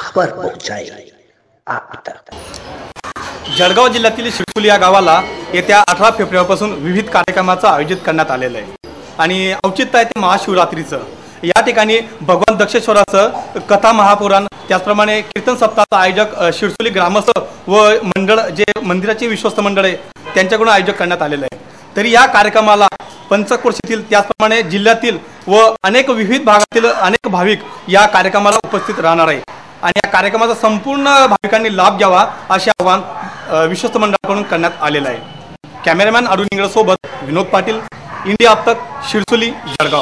खबर पहुंचाई आप तक। जळगाव जिल्ह्यातील शिरसोली या गावाला येत्या 18 फेब्रुवारीपासून विविध कार्यक्रमाचं आयोजित करण्यात आलेलं आहे आणि औचित्य आहे ते महाशिवरात्रीचं। या ठिकाणी भगवान दक्षेश्वराचं कथा महापुराण त्याचप्रमाणे कीर्तन सप्ताहाचं आयोजक शिरसोली ग्रामस्थ व मंडळ जे मंदिराचे विश्वस्त मंडळ आहे त्यांच्याकडून आयोजक करण्यात आलेलं आहे। तरी या कार्यक्रमाला पंचक्रोशीतील त्याचप्रमाणे जिल्ह्यातील व अनेक विविध भागातील अनेक भाविक या कार्यक्रमाला उपस्थित राहणार आहे आणि या कार्यक्रमाचा संपूर्ण भाविकांनी लाभ घ्यावा असे आवाहन विश्वस्त मंडळाकडून करण्यात आलेलं आहे। कॅमेरामॅन अरुण इंगळे सोबत विनोद पाटील, इंडिया अब तक, शिरसोली, जळगाव।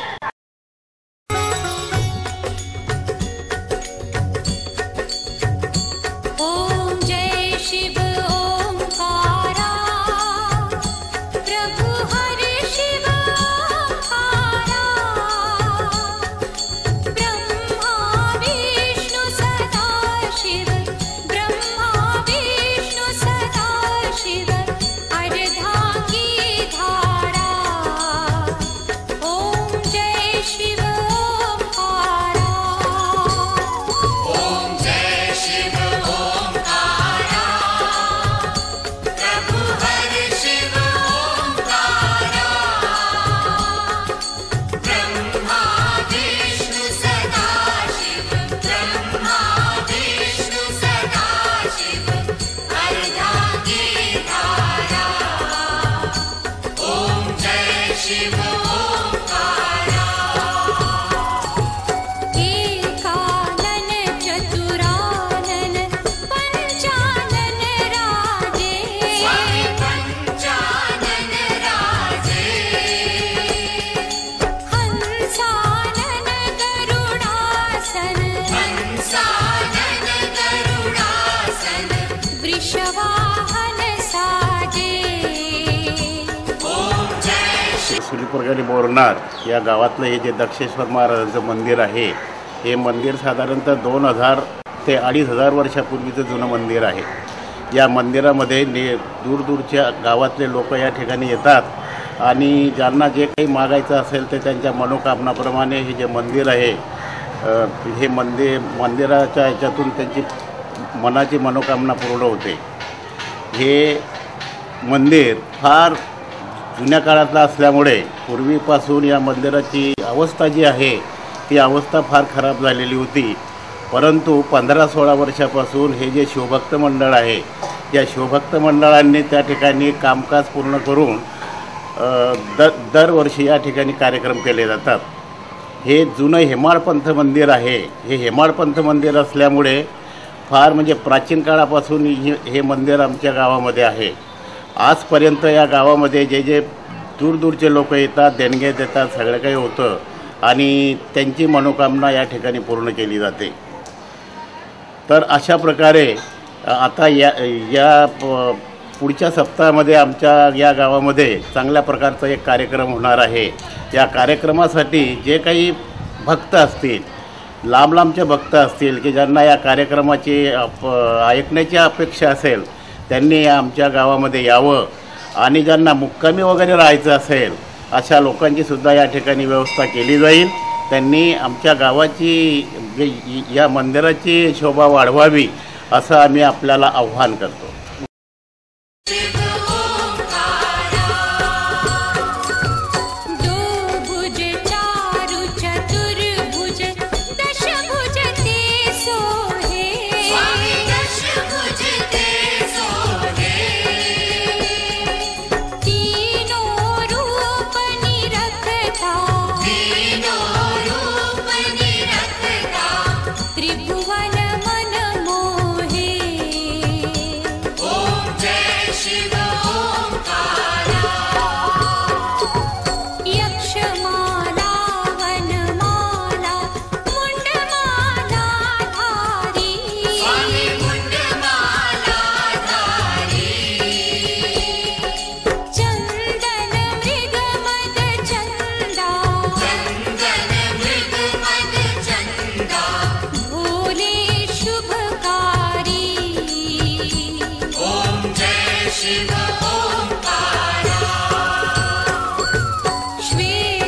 सुलीप्रगारी बोरनार या गावातलं हे जे दक्षेश्वर महाराजांचं मंदिर आहे, हे मंदिर साधारणतः 2000 ते 2500 वर्षापूर्वीचं जुनं मंदिर आहे। या मंदिरामध्ये दूरदूरच्या गावातले लोक या ठिकाणी येतात आणि ज्यांना जे काही मागायचं असेल ते त्यांच्या मनोकामनाप्रमाणे हे जे मंदिर आहे हे मंदिराच्या ह्याच्यातून त्यांची मनाची मनोकामना पूर्ण होते। हे मंदिर फार जुन्या काळातला असल्यामुळे पूर्वीपासून या मंदिराची अवस्था जी आहे ती अवस्था फार खराब झालेली होती, परंतु 15-16 वर्षापासून हे जे शिवभक्त मंडळ आहे या शिवभक्त मंडळांनी त्या ठिकाणी कामकाज पूर्ण करून दरवर्षी या ठिकाणी कार्यक्रम केले जातात। हे जुनं हेमाळपंथ मंदिर आहे। हे हेमाळपंथ मंदिर असल्यामुळे फार म्हणजे प्राचीन काळापासून हे मंदिर आमच्या गावामध्ये आहे। आजपर्यंत या गावामध्ये जे जे दूरदूरचे लोक येतात, देणगे देतात, सगळं काही होतं आणि त्यांची मनोकामना या ठिकाणी पूर्ण केली जाते। तर अशा प्रकारे आता या पुढच्या सप्ताहामध्ये आमच्या या गावामध्ये चांगल्या प्रकारचा एक कार्यक्रम होणार आहे। या कार्यक्रमासाठी जे काही भक्त असतील, लांब लांबचे भक्त असतील की ज्यांना या कार्यक्रमाची ऐकण्याची अपेक्षा असेल त्यांनी आमच्या गावामध्ये यावं आणि ज्यांना मुक्कामी वगैरे राहायचं असेल अशा लोकांची सुद्धा या ठिकाणी व्यवस्था केली जाईल। त्यांनी आमच्या गावाची या मंदिराची शोभा वाढवावी असं आम्ही आपल्याला आव्हान करतो।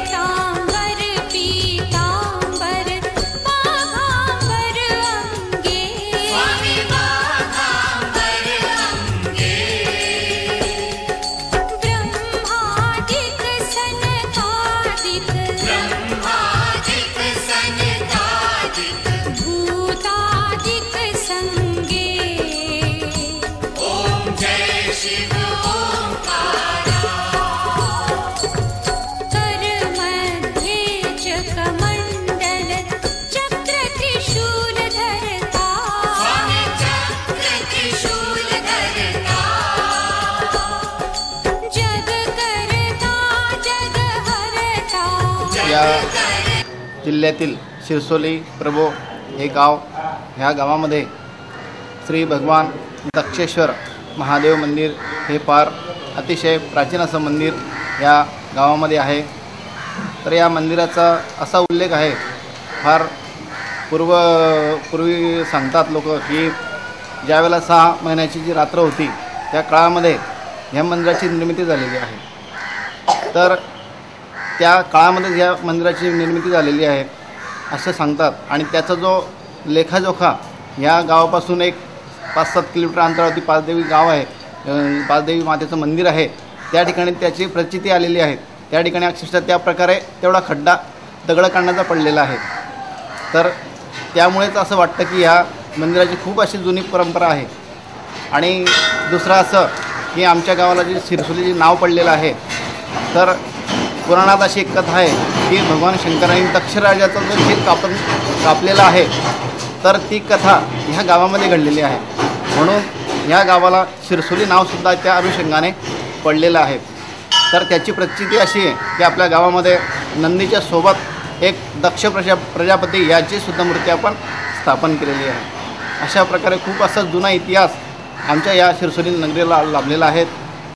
श्वेतांबर पीतांबर माघांबर अंगी या जिल्ह्यातील शिरसोली प्रभो हे गाव, ह्या गावामध्ये श्री भगवान दक्षेश्वर महादेव मंदिर हे फार अतिशय प्राचीन असं मंदिर या गावामध्ये आहे। तर या मंदिराचा असा उल्लेख आहे, फार पूर्वी सांगतात लोक की ज्यावेळेला 6 महिन्याची जी रात्र होती त्या काळामध्ये ह्या मंदिराची निर्मिती झालेली आहे। तर त्या काळामध्ये या मंदिराची निर्मिती झालेली आहे असं सांगतात। आणि त्याचा जो लेखाजोखा या गावापासून एक 5-7 किलोमीटर अंतरावरती पाचदेवी गाव आहे, पाचदेवी मातेचं मंदिर आहे, त्या ठिकाणी त्याची प्रचिती आलेली आहे। त्या ठिकाणी अक्षरशः त्या प्रकारे तेवढा खड्डा दगड काढण्याचा पडलेला आहे। तर त्यामुळेच असं वाटतं की ह्या मंदिराची खूप अशी जुनी परंपरा आहे। आणि दुसरं असं की आमच्या गावाला जे शिरसोली जे नाव पडलेलं आहे, तर पुराणात अशी एक कथा आहे की भगवान शंकरांनी दक्षराजाचा जो शिर कापलेला आहे, तर ती कथा ह्या गावामध्ये घडलेली आहे। म्हणून ह्या गावाला शिरसोली नावसुद्धा त्या अनुषंगाने पडलेलं आहे। तर त्याची प्रचिती अशी आहे की आपल्या गावामध्ये नंदीच्या सोबत एक दक्ष प्रजापती याची सुद्धा मूर्ती आपण स्थापन केलेली आहे। अशा प्रकारे खूप असा जुना इतिहास आमच्या या शिरसोली नगरीला लाभलेला आहे।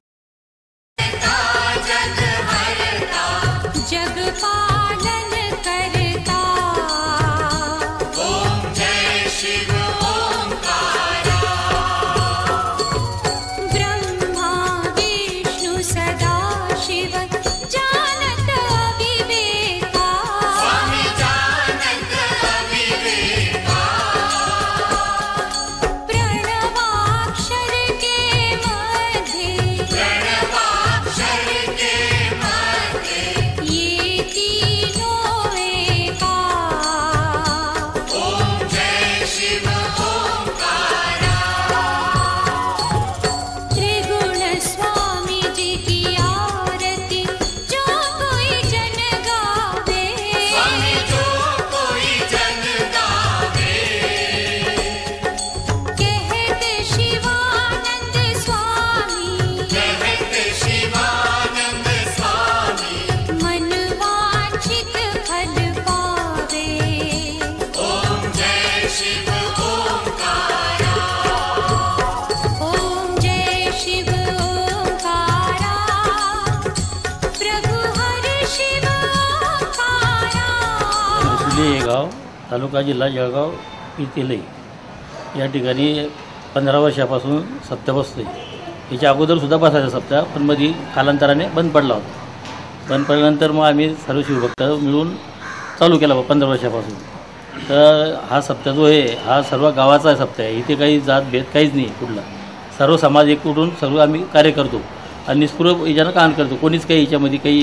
हे गाव तालुका जिल्हा जळगाव येथील आहे। या ठिकाणी 15 वर्षापासून सप्ताह बसतो आहे। याच्या अगोदरसुद्धा बसायचा सप्ताह, पण मध्ये कालांतराने बंद पडला होता। बंद पडल्यानंतर मग आम्ही सर्व शिवभक्त मिळून चालू केला 15 वर्षापासून। तर हा सप्ताह जो आहे हा सर्व गावाचा सप्ताह आहे। इथे काही जातभेद काहीच नाही कुठला, सर्व समाज एक उठून सर्व आम्ही कार्य करतो आणि निस्पृह याच्यानं काम करतो। कोणीच काही याच्यामध्ये काही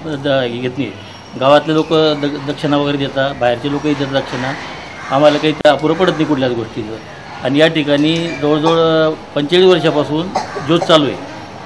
घेत नाही। गावातले लोक दक्षिणा वगैरे देतात, बाहेरचे लोकही देतात दक्षिणा। आम्हाला काही त्या अपुरं पडत नाही कुठल्याच गोष्टीचं। आणि या ठिकाणी जवळजवळ 45 वर्षापासून ज्योत चालू आहे।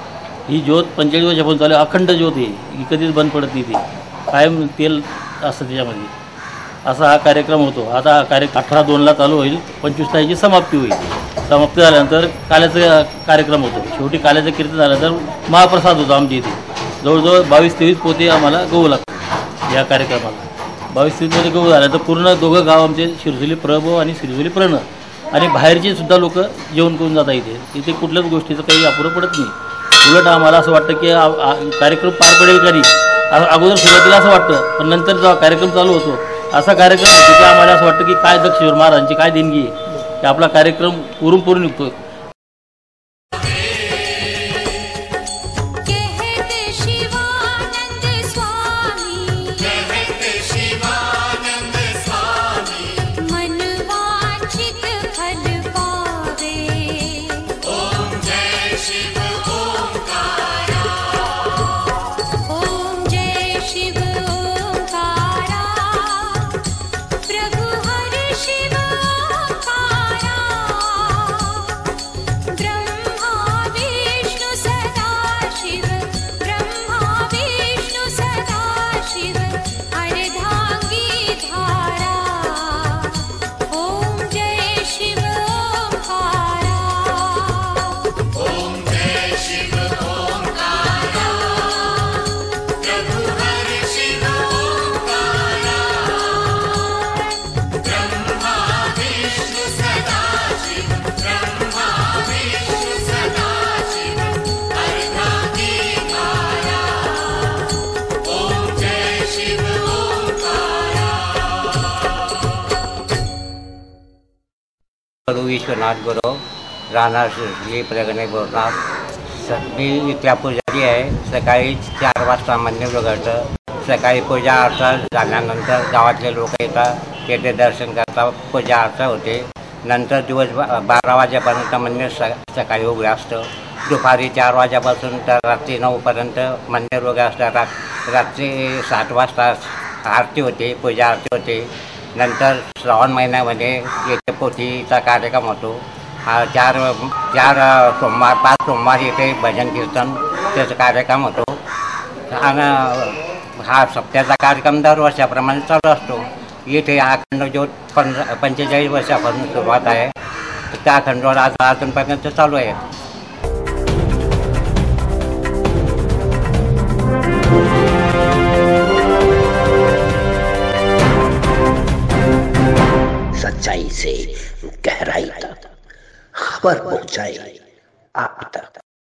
ही ज्योत 45 वर्षापासून चालू आहे, अखंड ज्योत आहे, ही कधीच बंद पडत नाही। ती कायम तेल असतं त्याच्यामध्ये। असा हा कार्यक्रम होतो। आता हा कार्यक्रम 18/2ला चालू होईल, 25 तारखेची समाप्ती होईल। समाप्ती झाल्यानंतर काल्याचा कार्यक्रम होतो। शेवटी काल्याचं कीर्तन झाल्यानंतर महाप्रसाद होतो आमच्या इथे। जवळजवळ 22-23 पोते आम्हाला गहू लागतात या कार्यक्रमाला। 22-23 पोते गहू झालं तर पूर्ण दोघं गाव आमचे शिरसोली प्रभो आणि शिरसोली प्रण आणि बाहेरचे सुद्धा लोक जेवण करून जातात इथे। इथे कुठल्याच गोष्टीचं काही अपुरं पडत नाही। उलट आम्हाला असं वाटतं की कार्यक्रम पार पडेल का नाही। अगोदर सुरुवातीला असं वाटतं, पण नंतर जेव्हा कार्यक्रम चालू होतो असा कार्यक्रम होतो की आम्हाला असं वाटतं की काय दक्षेश्वर महाराजांची काय देणगी आहे की आपला कार्यक्रम पुरून निघतो। विश्वनाथ गुरु राहणार शिरसुली प्रगणे बोलणार. मी इथल्या पुजारी आहे. सकाळी 4 वाजता मंदिर उघडतं. सकाळी पूजा अर्चा झाल्यानंतर गावातले लोक येतात, तेथे दर्शन करतात, पूजा अर्चा होते. नंतर दिवस 12 वाजेपर्यंत मंदिर सकाळी उघडं असतं. दुपारी 4 वाजेपासून तर रात्री 9पर्यंत मंदिर उघडं असतं. रात्री 7 वाजता आरती होते, पूजा आरती होते. नंतर श्रावण महिन्यामध्ये येथे पोथीचा कार्यक्रम होतो. 4 सोमवार 5 सोमवार येथे भजन कीर्तन त्याचा कार्यक्रम होतो. आणि हा सप्त्याचा कार्यक्रम दर वर्षाप्रमाणे चालू असतो. इथे अखंड ज्योत 45 वर्षापासून सुरुवात आहे. त्या अखंडोर आज अजूनपर्यंत चालू आहे. सच्चाई से गहराई तक खबर पहुंचाए आप तक।